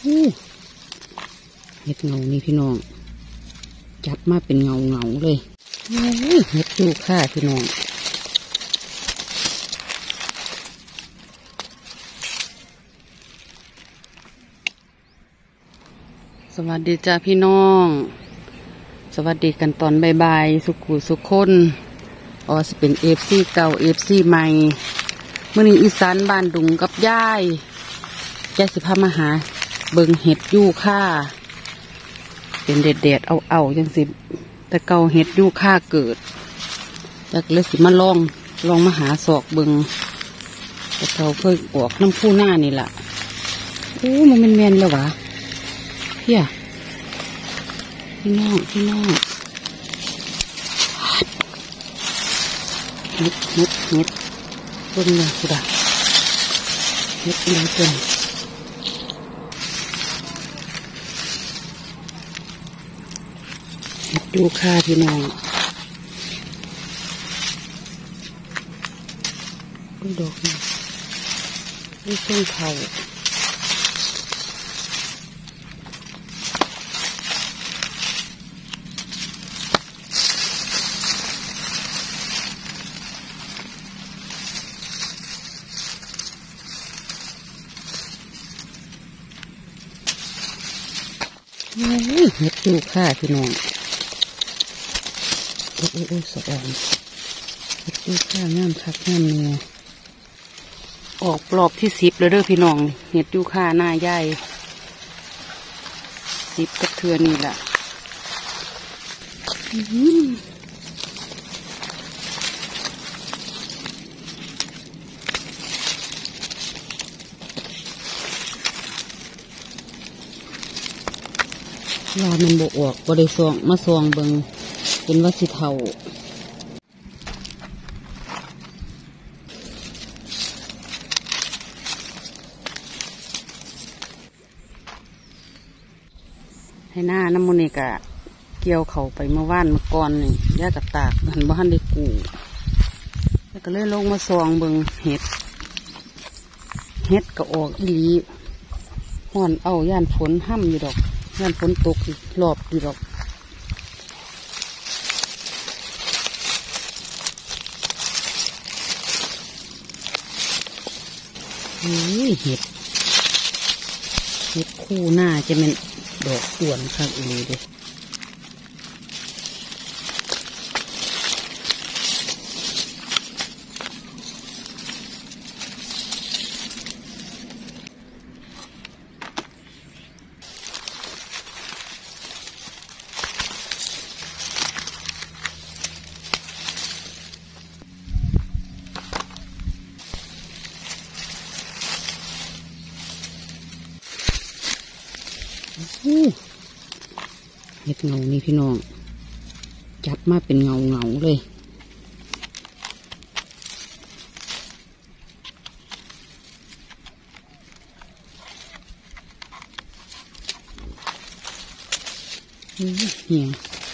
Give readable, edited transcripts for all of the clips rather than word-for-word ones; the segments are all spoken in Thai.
เห็ดเงานี่พี่น้องจับมาเป็นเงาเลยเห็ดยูคาพี่น้องสวัสดีจ้าพี่น้องสวัสดีกันตอนบ่ายๆสุขุสุขคนจะเป็นFCเก่าFCใหม่เมื่อนี้อีสานบ้านดุงกับย่ายสิพามาหาเบิงเห็ดยูคาเป็นเด็ดเอาจังสิแต่เก่าเห็ดยูคาเกิดจากเลยสิมาลองมาหาศอกเบิงแต่เขาเคยออกน้ำผู้หน้านี่แหละมันแมนแล้ววะพี่น้องเห็ดเบิ่งเลยสุดาเห็ดอะไรเกินเห็ดยูคาพี่น้องดอกนี่ต้นเขาเห็ดยูคาพี่น้องสะอ่อนเห็ดยูคางามคักงามเนื้อออกปลอบที่10เลยเด้อพี่น้องเห็ดยูคาหน้าใหญ่10กับเทือนี่แหละรอมันบกออกบริสวงมาสวงเบิงเป็นว่าสิเทาให้หน้าน้ำมันนี่กะเกี่ยวเขาไปเมื่อวานเมื่อก่อนนี่ย่ากระตากหันบ้านได้กูแล้วก็เลยลงมาสวงเบิงเห็ดก็ออกอีหลีห่อนเอาย่านฝนห้ำอยู่ดอกย่านฝนตกรอบอยู่ดอกเห็ดคู่หน้าจะเป็นดอกส่วนข้างอีเลย เห็ดเงานี่พี่น้องจับมาเป็นเงาเลยเหี่ย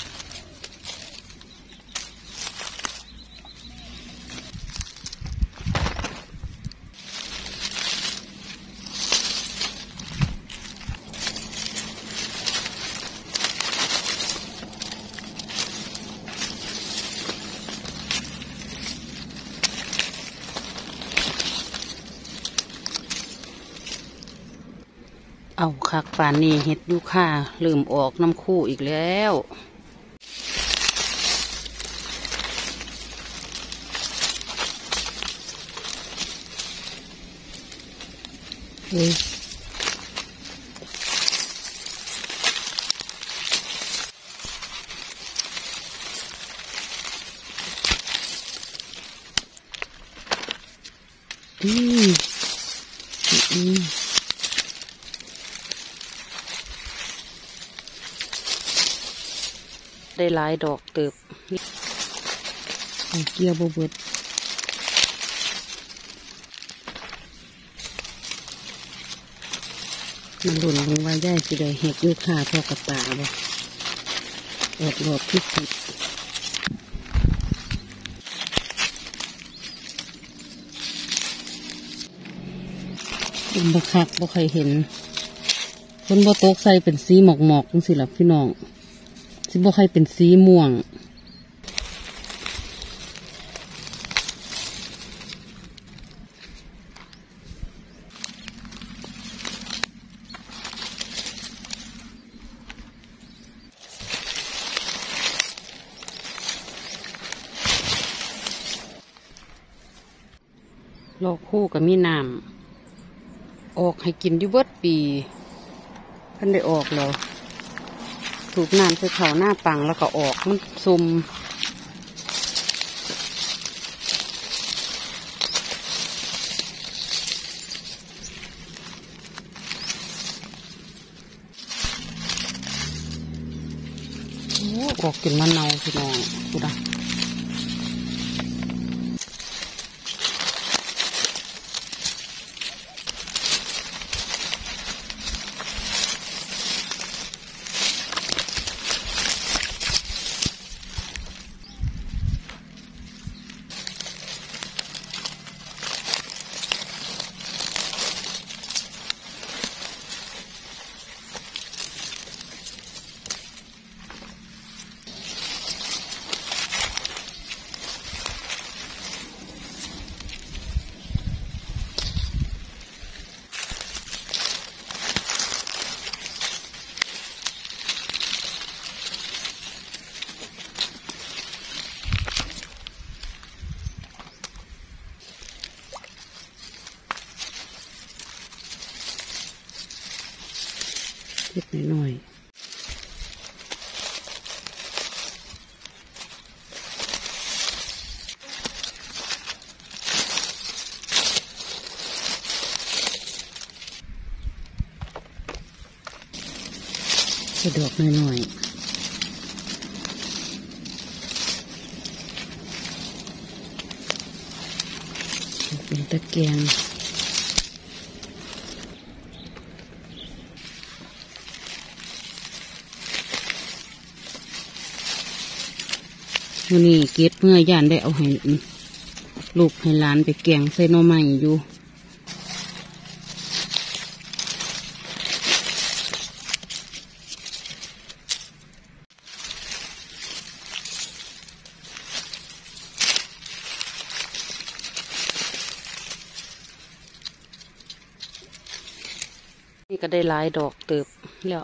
เอาคักป่านนี้เห็ดยูคาเริ่มออกน้ำคู่อีกแล้วได้หลายดอกเติบเกี่ยวบเบิดมันหล่นลงไว้ได้จีได้เห็ดยูคาพอกระตาบ่ออกดอกที่10บ่คักบ่เคยเห็นนบ่ตกใส่เป็นสีหมอกๆจังสิล่ะพี่น้องสิบ่ใครเป็นสีม่วงโลกคู่กับมีน้ำออกให้กินอยู่เบิดปีเพิ่นได้ออกแล้วถูกน้ำใส่เขาหน้าปังแล้วก็ออกมันซุ่มออกกินมะนาวพี่น้องดูนะเล็กน้อยสะดวกหน่อยเป็นตะแกรงวันนี้เก็บเมื่อย่านได้เอาให้ลูกให้หลานไปแกงใส่หน่อไม้อยู่นี่ก็ได้หลายดอกเติบแล้ว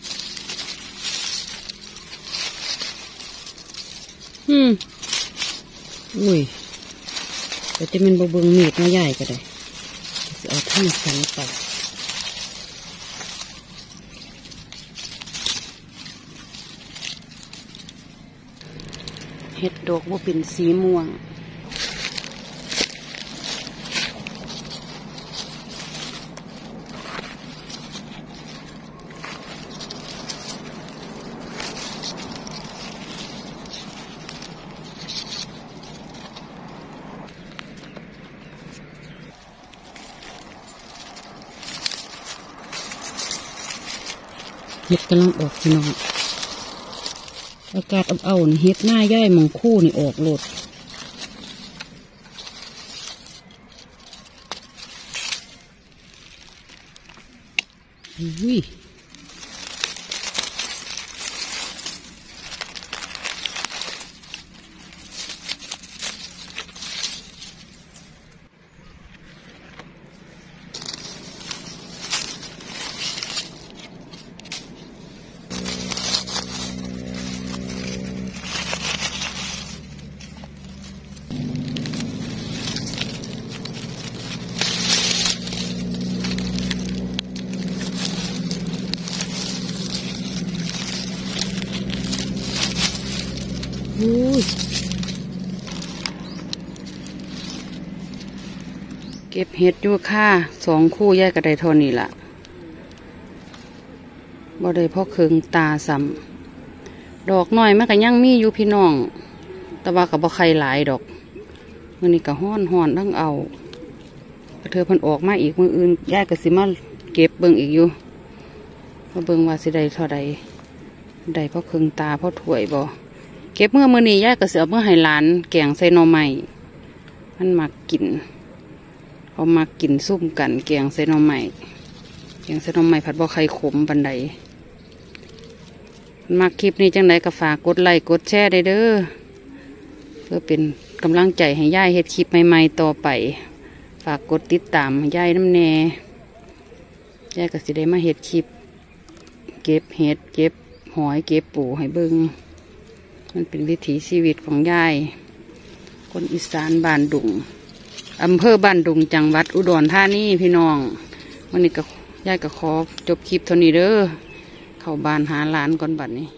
อุ้ยแต่จะเป็นบะเบิงมีดมาใหญ่ก็ได้จะเอาท่อนสันไปเห็ดดอกว่าเป็นสีม่วงเห็ดกำลังออกพี่น้องอากาศเอาๆนี่เห็ดหน้าย่ายมังคู่นี่ออกโลดอุ้ยเก็บเห็ดอยู่ค่ะ2 คู่แยกกระไดเท่านี้ล่ะบ่ได้พ่อเคืองตาซ้ำดอกน้อยมันก็ยังมีอยู่พี่น้องแต่ว่ากับบ่ใครหลายดอกมื้อนี้ก็ฮ้อนทั้งเอาเธอเพิ่นออกมาอีกมื้ออื่นแยกก็สิมาเก็บเบิ่งอีกอยู่เพราะเบิ่งว่าสิได้เท่าใดได้พ่อเคืองตาพ่อถ้วยบ่เก็บมื้อนี้แยกก็สิเอาเมื่อให้หลานแกงใส่หน่อไม้มันมักกินเขามากินซุ่มกันแกงใส่หน่อไม้งใส่หน่อไม้ผัดบ่ไข่ขมบันไดมักคลิปนี้จังไดก็ฝากกดไลค์กดแชร์ได้เด้อเพื่อเป็นกำลังใจให้ย่ายเฮ็ดคลิปใหม่ๆต่อไปฝากกดติดตามย่ายน้ำแน่ย่ายก็สิได้มาเฮ็ดคลิปเก็บเห็ดเก็บหอยเก็บปูให้เบิ่งมันเป็นวิถีชีวิตของย่ายคนอีสานบ้านดุงอำเภอบ้านดุงจังหวัดอุดรธานีพี่น้องวันนี้ก็ย่ายก็ขอจบคลิปเท่านี้เด้อเข้าบ้านหาหลานก่อนบัดนี้